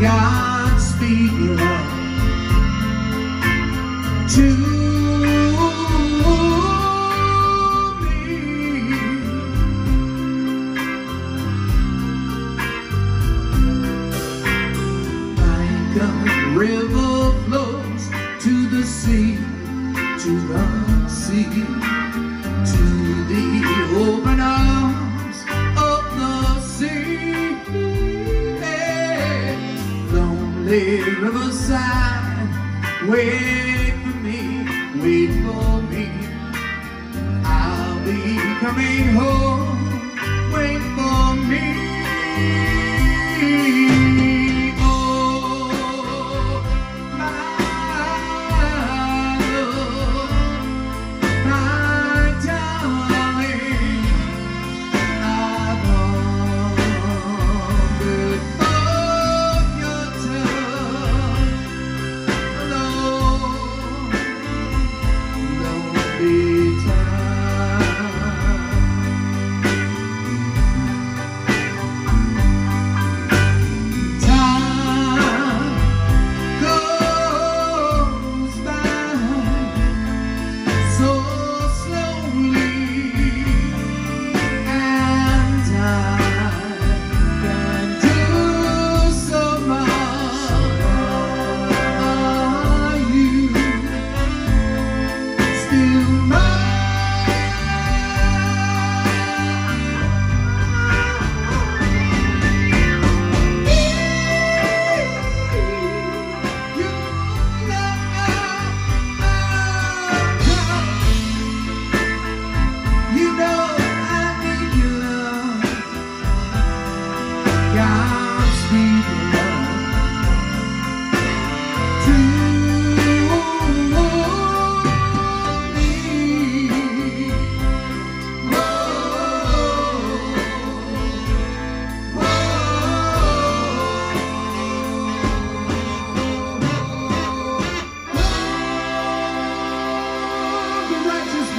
God speak love to me. Like a river flows to the sea, to the sea, to the open arms of the sea. Lonely riverside, wait for me, wait for me. I'll be coming home, wait for me.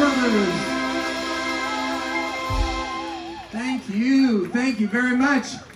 Thank you very much.